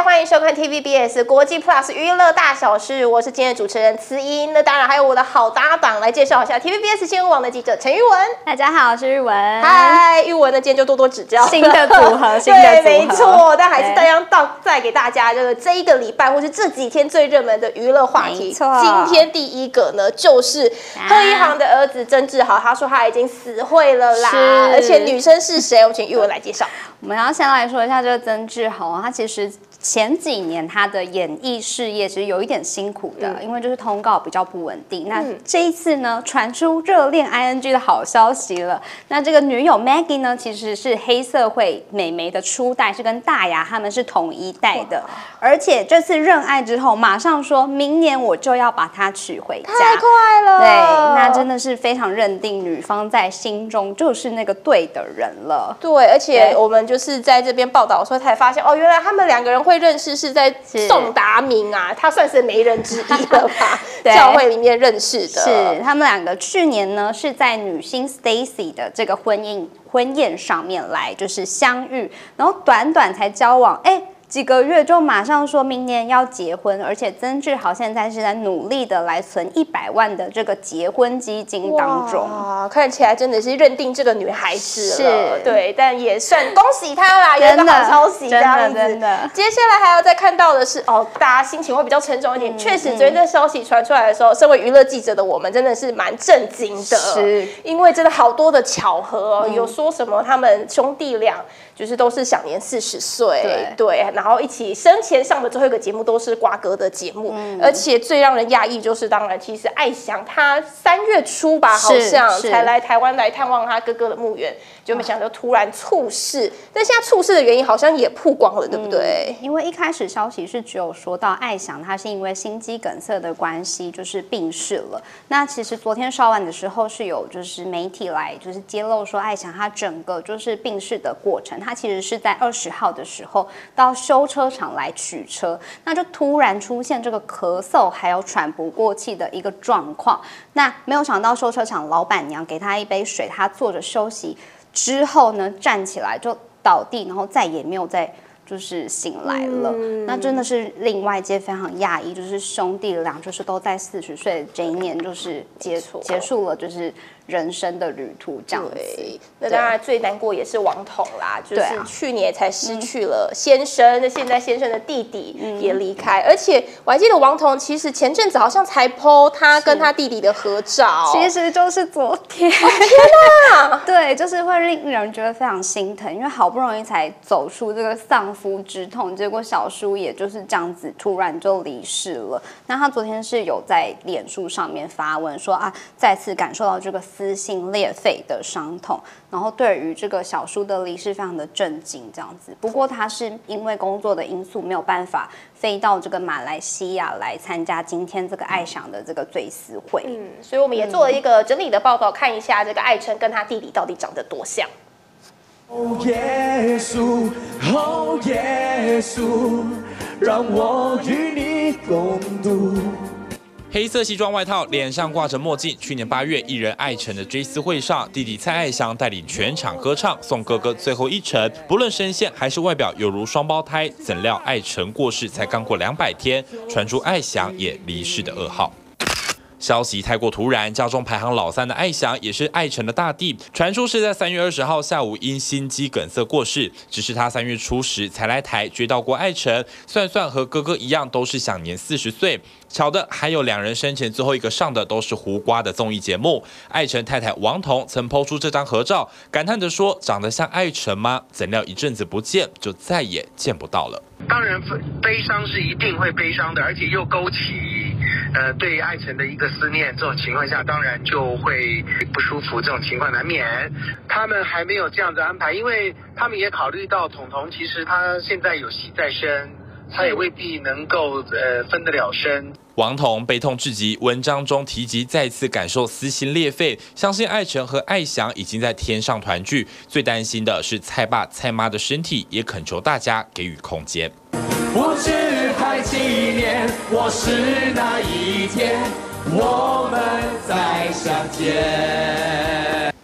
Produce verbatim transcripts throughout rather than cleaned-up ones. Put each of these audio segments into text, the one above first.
欢迎收看 T V B S 国际 Plus 娱乐大小事，我是今天的主持人慈英。那当然还有我的好搭档，来介绍一下 T V B S 新闻网的记者陈玉文。 大家好，我是玉文。 嗨，玉文呢，今天就多多指教。 新的组合，新的组合， 对，没错。但还是大样到再给大家这个这一个礼拜或是这几天最热门的娱乐话题。 没错。 今天第一个呢，就是贺一航的儿子曾志豪，他说他已经死会了啦。而且女生是谁？我们请玉文来介绍。 我们要先来说一下这个曾志豪，他其实前几年他的演艺事业其实有一点辛苦的，嗯、因为就是通告比较不稳定。那这一次呢，传出热恋 I N G 的好消息了。那这个女友 Maggie 呢，其实是黑社会美眉的初代，是跟大牙他们是同一代的。而且这次认爱之后，马上说明年我就要把她娶回家， 太快了。 对，那真的是非常认定女方在心中就是那个对的人了。 对，而且我们就是在这边报道的时候才发现，哦，原来他们两个人会认识是在宋达明啊，他算是媒人之一了吧？教会里面认识的。 是他们两个去年呢是在女星 Stacy 的这个婚姻婚宴上面来就是相遇，然后短短才交往，哎。几个月就马上说明年要结婚，而且曾志豪现在是在努力的来存一百万的这个结婚基金当中。 哇，看起来真的是认定这个女孩子了， 是， 对，但也算恭喜她啦，有一个好消息这样子。 真的， 接下来还要再看到的是，哦，大家心情会比较沉重一点。确、嗯、实，昨天这消息传出来的时候，身为娱乐记者的我们真的是蛮震惊的， 是， 因为真的好多的巧合、哦嗯，有说什么他们兄弟俩就是都是享年四十岁，对。对然后一起生前上的最后一个节目都是瓜哥的节目、嗯，而且最让人讶异就是，当然其实艾翔他三月初吧，好像才来台湾来探望他哥哥的墓园，就没想到突然猝逝。但现在猝逝的原因好像也曝光了，对不对？ 嗯、因为一开始消息是只有说到艾翔他是因为心肌梗塞的关系就是病逝了。那其实昨天稍晚的时候是有就是媒体来就是揭露说艾翔他整个就是病逝的过程，他其实是在二十号的时候到修车厂来取车，那就突然出现这个咳嗽还有喘不过气的一个状况。那没有想到修车厂老板娘给他一杯水，他坐着休息之后呢，站起来就倒地，然后再也没有再就是醒来了。嗯、那真的是令外界非常讶异，就是兄弟俩就是都在四十岁的这一年就是结结束了就是人生的旅途这样子。 那当然最难过也是王彤啦，就是去年才失去了先生，那、嗯、现在先生的弟弟也离开、嗯，而且我还记得王彤其实前阵子好像才 po 他跟他弟弟的合照， 其实就是昨天。 哦、天哪！ 对，就是会令人觉得非常心疼，因为好不容易才走出这个丧夫之痛，结果小叔也就是这样子突然就离世了。那他昨天是有在脸书上面发文说啊，再次感受到这个撕心裂肺的伤痛，然后对于这个小叔的离世非常的震惊这样子。不过他是因为工作的因素没有办法飞到这个马来西亚来参加今天这个艾翔的这个追思会。 嗯，所以我们也做了一个整理的报道，看一下这个艾辰跟他弟弟到底长得多像。 哦耶稣，哦耶稣，让我与你共度。 黑色西装外套，脸上挂着墨镜。去年八月，艺人艾辰的追思会上，弟弟蔡艾翔带领全场歌唱，送哥哥最后一程。不论声线还是外表，犹如双胞胎。怎料艾辰过世才刚过两百天，传出艾翔也离世的噩耗。消息太过突然，家中排行老三的艾翔也是艾辰的大弟，传出是在三月二十号下午因心肌梗塞过世。只是他三月初时才来台追悼过艾辰，算算和哥哥一样都是享年四十岁。巧的还有两人生前最后一个上的都是胡瓜的综艺节目。艾辰太太王彤曾抛出这张合照，感叹着说：“长得像艾辰吗？怎料一阵子不见，就再也见不到了。” 当然，悲伤是一定会悲伤的，而且又勾起呃对艾辰的一个思念。这种情况下，当然就会不舒服，这种情况难免。他们还没有这样的安排，因为他们也考虑到彤彤其实他现在有戏在身。他也未必能够呃分得了身。 王彤悲痛至极，文章中提及再次感受撕心裂肺，相信艾辰和艾翔已经在天上团聚。最担心的是蔡爸蔡妈的身体，也恳求大家给予空间。 我只还纪念，我是那一天，我们再相见。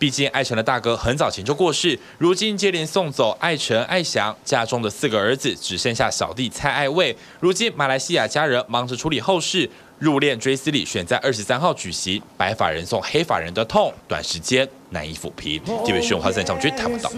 毕竟艾成的大哥很早前就过世，如今接连送走艾成、艾翔，家中的四个儿子只剩下小弟蔡艾卫。如今马来西亚家人忙着处理后事，入殓追思礼选在二十三号举行，白发人送黑发人的痛，短时间难以抚平。这位讯话现场绝谈不到。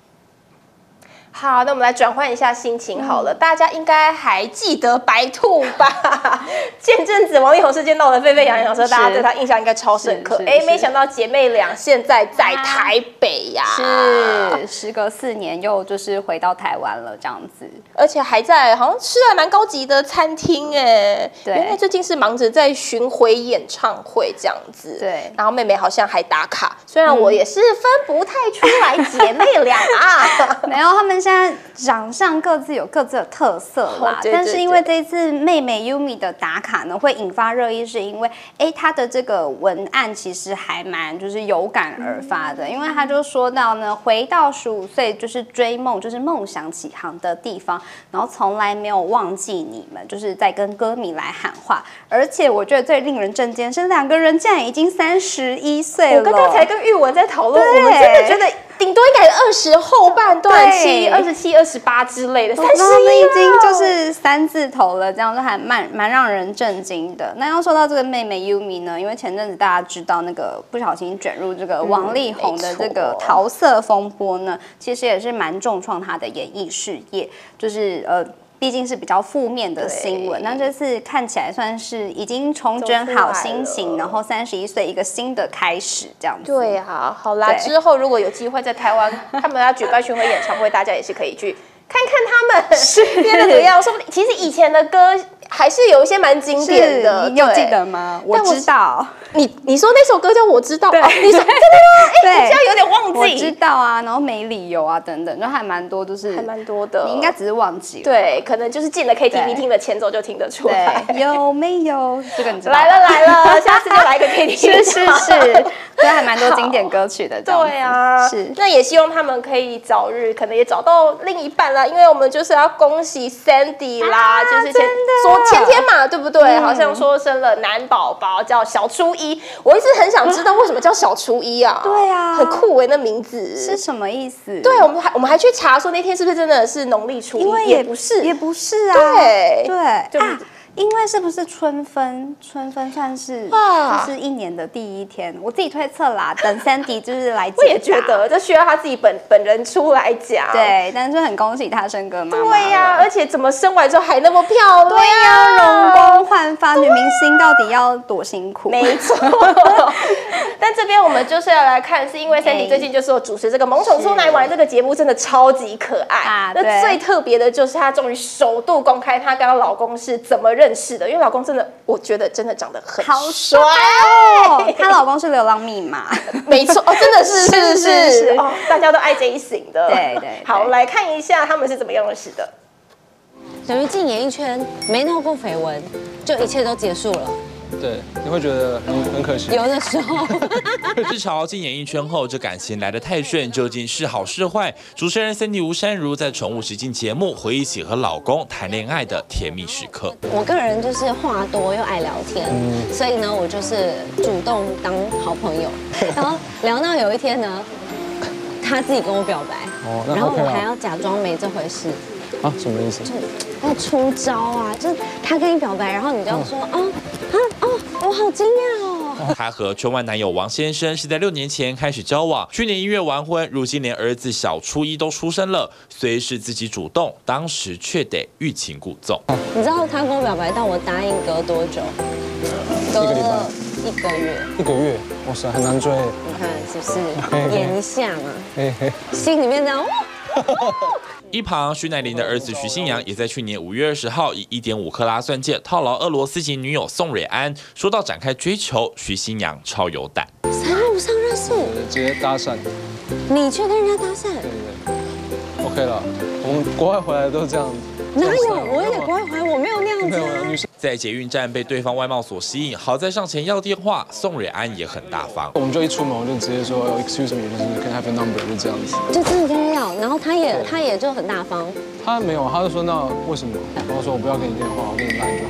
好，那我们来转换一下心情好了。嗯、大家应该还记得白兔吧？前阵子王力宏事件闹得沸沸扬扬的时候，大家对他印象应该超深刻。哎，没想到姐妹俩现在在台北呀、 啊，是时隔四年又就是回到台湾了，这样子， 而且还在好像吃了蛮高级的餐厅哎。对，原来最近是忙着在巡回演唱会这样子。对，然后妹妹好像还打卡，虽然我也是分不太出来姐妹俩啊， 没有他们。现在长相各自有各自的特色啦，哦、对对对，但是因为这一次妹妹 Yumi 的打卡呢，会引发热议，是因为哎，她的这个文案其实还蛮就是有感而发的，嗯、因为她就说到呢，回到十五岁就是追梦，就是梦想起航的地方，然后从来没有忘记你们，就是在跟歌迷来喊话。而且我觉得最令人震惊是，两个人竟然已经三十一岁了。 我刚刚才跟玉文在讨论，我们真的觉得顶多应该二十后半段期。二十七、二十八之类的，三十一已经就是三字头了，这样就还蛮蛮让人震惊的。那要说到这个妹妹 Yumi 呢，因为前阵子大家知道那个不小心卷入这个王力宏的这个桃色风波呢，嗯、其实也是蛮重创她的演艺事业，就是呃。毕竟是比较负面的新闻，那这次看起来算是已经重整好心情，然后三十一岁一个新的开始这样子。 对啊，好啦，之后如果有机会在台湾他们要举办巡回演唱会，大家也是可以去看看他们是变得怎么样。说不定其实以前的歌还是有一些蛮经典的， 你有记得吗？我知道。 你你说那首歌叫我知道，哦、你说真的吗？哎，我现在有点忘记。 我知道啊，然后没理由啊等等，就还蛮多，就是还蛮多的。 你应该只是忘记了。 对，可能就是进了 K T V 听了前奏就听得出来。 有没有？这个你知道。 来了来了，下次就来个 K T V。 是是是，所以还蛮多经典歌曲的。 对啊，是。那也希望他们可以早日，可能也找到另一半啦，因为我们就是要恭喜 Sandy 啦，啊、就是前昨前天嘛，对不对？嗯、好像说生了男宝宝，叫小初一。我一直很想知道为什么叫小初一啊？ 对啊， 很酷哎，那名字是什么意思？ 对，我们还我们还去查说那天是不是真的是农历初一？ 因为也不是，也不是啊。 对对啊。因为是不是春分？春分算是就是一年的第一天，我自己推测啦。等 Sandy 就是来解答， 我也觉得这需要他自己本本人出来讲。 对，但是很恭喜他生个妈妈。 对呀、啊，而且怎么生完之后还那么漂亮？ 对呀、啊，容光焕发，女明星到底要多辛苦？ 没错。但这边我们就是要来看，是因为 Sandy 最近就是有主持这个《萌宠出来玩》这个节目，真的超级可爱。啊、那最特别的就是她终于首度公开她跟她老公是怎么认识的，因为老公真的，我觉得真的长得很好帅哦。她老公是流浪密码， 没错哦，真的是是是是哦，大家都爱这一型的。 对 对, 對， 好，我们来看一下他们是怎么样认识的。 等于进演艺圈没闹过绯闻，就一切都结束了。 对，你会觉得很很可惜。 有的时候， 自嘲进演艺圈后，这感情来得太顺，究竟是好是坏？主持人Sandy吴珊如在宠物实境节目回忆起和老公谈恋爱的甜蜜时刻。 我个人就是话多又爱聊天，嗯、所以呢，我就是主动当好朋友。然后聊到有一天呢，他自己跟我表白，哦、然后我还要假装没这回事。 啊，什么意思？ 就要出招啊！就是他跟你表白，然后你就要说哦啊哦，我好惊讶哦。 他和圈外男友王先生是在六年前开始交往，去年一月完婚，如今连儿子小初一都出生了。虽是自己主动，当时却得欲擒故纵。 你知道他跟我表白到我答应隔多久？隔了一个月。 一个月，哇塞，很难追。 你看是不是？演一下嘛，心里面这样。 一旁，徐乃麟的儿子徐新阳也在去年五月二十号以一点五克拉钻戒套牢俄罗斯籍女友宋蕊安。说到展开追求，徐新阳超有胆， 在路上认识， 直接搭讪。 你去跟人家搭讪？ 对对 ，OK 了。我们国外回来都这样。 哪有？我也国外回来，我没有那样子啊。女生在捷运站被对方外貌所吸引，好在上前要电话，宋蕊安也很大方。 我们就一出门我就直接说 excuse me， 就是 can I have your number， 就这样子。 就真的跟人要，然后他也他也就很大方。 他没有，他就说那为什么？然后说我不要给你电话，我给你来就好。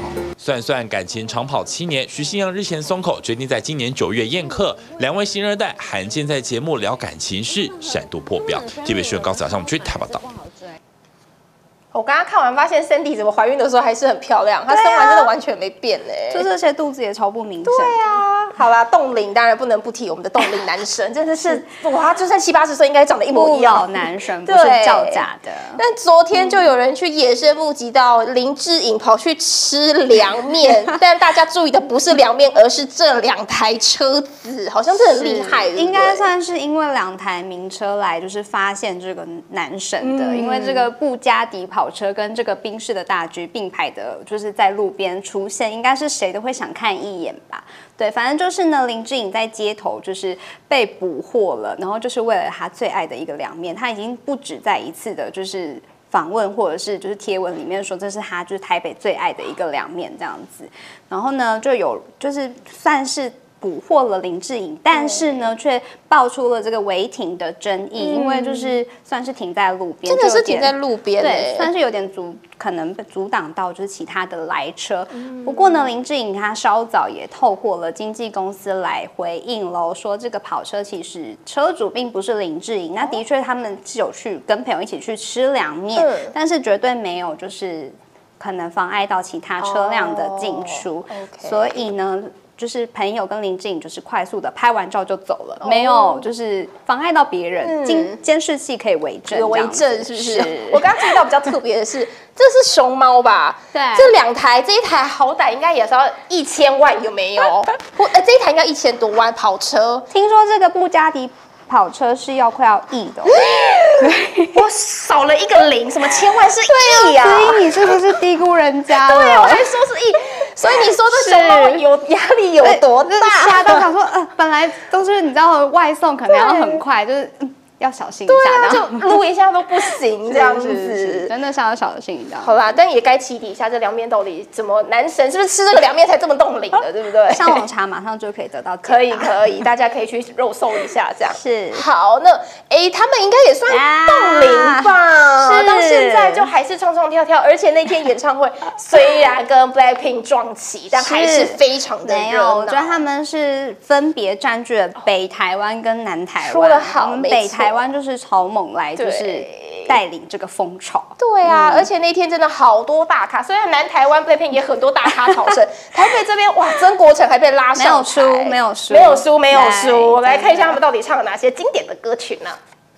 算算感情长跑七年，徐信阳日前松口，决定在今年九月宴客。两位新二代罕见在节目聊感情事，闪度破表。T V B 新闻高早上去台报道。 我刚刚看完发现 Sandy 怎么怀孕的时候还是很漂亮，她生完真的完全没变嘞、欸， 就这些肚子也超不明显。 对啊，好啦，冻龄当然不能不提我们的冻龄男神，真的是哇，就算七八十岁应该长得一模一样。 老男神不是造假的。 但昨天就有人去野生募集到林志颖跑去吃凉面，但大家注意的不是凉面，而是这两台车子，好像这很厉害， 应该算是因为两台名车来就是发现这个男神的，嗯、因为这个布加迪跑。跑车跟这个宾士的大 G 并排的，就是在路边出现，应该是谁都会想看一眼吧。对，反正就是呢，林志颖在街头就是被捕获了，然后就是为了他最爱的一个凉面，他已经不止在一次的，就是访问或者是就是贴文里面说这是他就是台北最爱的一个凉面这样子。然后呢，就有就是算是。捕获了林志颖，但是呢，却爆出了这个违停的争议，嗯、因为就是算是停在路边， 真的是停在路边、欸， 对，算是有点阻，可能阻挡到就是其他的来车。嗯、不过呢，林志颖他稍早也透过了经纪公司来回应喽，说这个跑车其实车主并不是林志颖，那的确他们是有去跟朋友一起去吃凉面，嗯、但是绝对没有就是可能妨碍到其他车辆的进出，哦 okay、所以呢。就是朋友跟林志颖就是快速的拍完照就走了， oh. 没有就是妨碍到别人，监监视器可以为证， 有为证是不是？是我刚刚注意到比较特别的是，这是熊猫吧？ 对， 这两台，这一台好歹应该也是要一千万，有没有？呃，这一台应该一千多万跑车。 听说这个布加迪跑车是要快要亿的、哦， 我少了一个零，什么千万是亿啊？ 所以你是不是低估人家了？ 对，我还说是亿。所以你说这熊猫有压力有多大？ 吓到想说，呃，本来都是你知道外送可能要很快，就是、嗯、要小心一下，对啊，就录一下都不行这样子， 是是是真的是要小心一下。 好啦，但也该起底一下这凉面到底怎么男神是不是吃这个凉面才这么冻龄的，对不对？ 上网查马上就可以得到， 可以可以，大家可以去肉搜一下这样。 是好，那哎，他们应该也算冻龄吧？是，到现在就还是唱唱跳跳，而且那天演唱会虽然跟 Blackpink 撞齐，但还是非常的热闹。 我觉得他们是分别占据了北台湾跟南台湾。 说得好， 我们北台湾就是曹猛来，就是带领这个风潮。 对啊，嗯、而且那天真的好多大咖，虽然南台湾 Blackpink 也很多大咖逃生，台北这边哇，曾国城还被拉上台， 没有输，没有输， 没有输，没有输。我们来看一下他们到底唱了哪些经典的歌曲呢？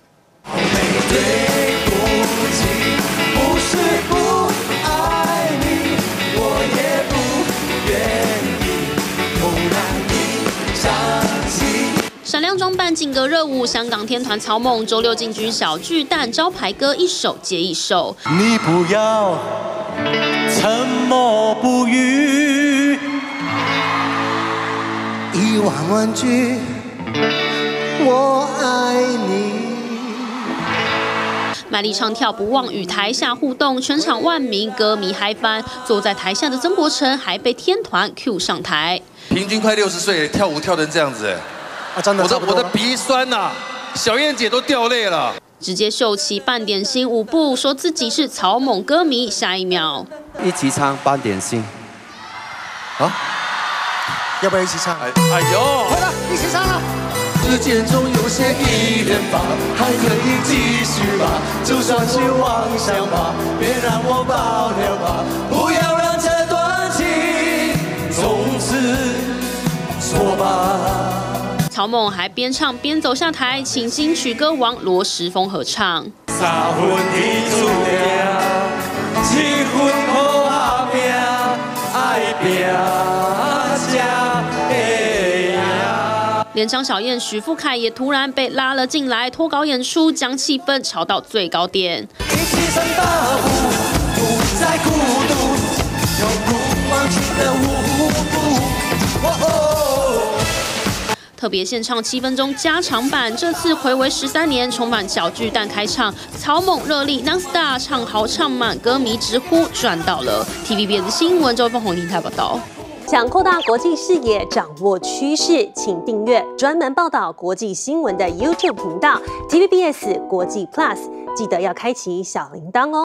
闪亮装扮，劲歌热舞，香港天团曹猛周六进军小巨蛋，招牌歌一首接一首。 你不要沉默不语，一万万句我爱你。 卖力唱跳不忘与台下互动，全场万名歌迷嗨翻。坐在台下的曾国城还被天团 Q 上台， 平均快六十岁，跳舞跳成这样子，哎。啊、真的我的我的鼻酸呐、啊，小燕姐都掉泪了。 直接秀起半点心舞步，说自己是曹猛歌迷。下一秒， 一起唱半点心。 啊，要不要一起唱？哎哎呦， 快了，一起唱了。时间中有些依恋吧，还可以继续吧，就算是妄想吧，别让我爆料吧，不要让这段情从此说吧。 曹猛还边唱边走下台，请金曲歌王罗时丰合唱。 三分天注定，七分靠打拼，爱拼才会赢。 连张小燕、许富凯也突然被拉了进来，脱稿演出，将气氛炒到最高点。 一起上大舞，不再孤独，有不忘情的舞步。哦哦特别献唱七分钟加长版，这次睽违十三年重返小巨蛋开唱，曹猛热力 non-stop 唱好唱满，歌迷直呼赚到了。T V B S 新闻周凤红婷台报道。 想扩大国际视野，掌握趋势，请订阅专门报道国际新闻的 YouTube 频道 T V B S 国际 Plus， 记得要开启小铃铛哦。